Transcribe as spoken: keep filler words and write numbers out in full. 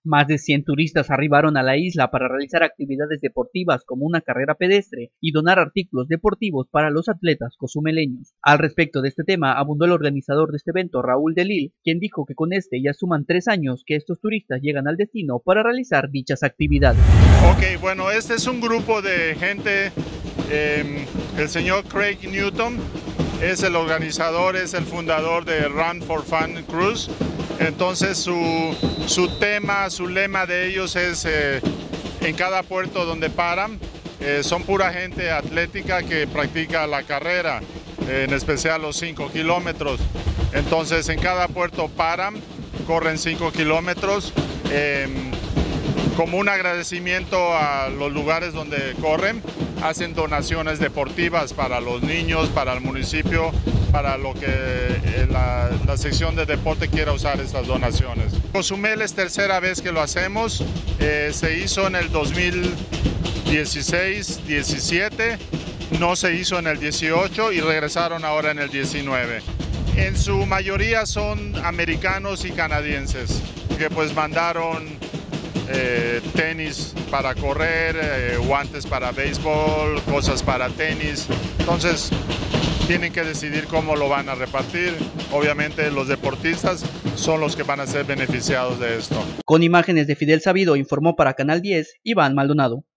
Más de cien turistas arribaron a la isla para realizar actividades deportivas como una carrera pedestre y donar artículos deportivos para los atletas cozumeleños. Al respecto de este tema abundó el organizador de este evento, Raúl Delil, quien dijo que con este ya suman tres años que estos turistas llegan al destino para realizar dichas actividades. Ok, bueno, este es un grupo de gente, eh, el señor Craig Newton es el organizador, es el fundador de Run for Fun Cruise. Entonces su, su tema, su lema de ellos es eh, en cada puerto donde paran, eh, son pura gente atlética que practica la carrera, eh, en especial los cinco kilómetros. Entonces en cada puerto paran, corren cinco kilómetros, eh, como un agradecimiento a los lugares donde corren, hacen donaciones deportivas para los niños, para el municipio, para lo que la, la sección de deporte quiera usar estas donaciones. Cozumel es tercera vez que lo hacemos, eh, se hizo en el dos mil dieciséis diecisiete, no se hizo en el dieciocho y regresaron ahora en el diecinueve. En su mayoría son americanos y canadienses, que pues mandaron Eh, tenis para correr, eh, guantes para béisbol, cosas para tenis. Entonces tienen que decidir cómo lo van a repartir. Obviamente los deportistas son los que van a ser beneficiados de esto. Con imágenes de Fidel Sabido informó para Canal diez, Iván Maldonado.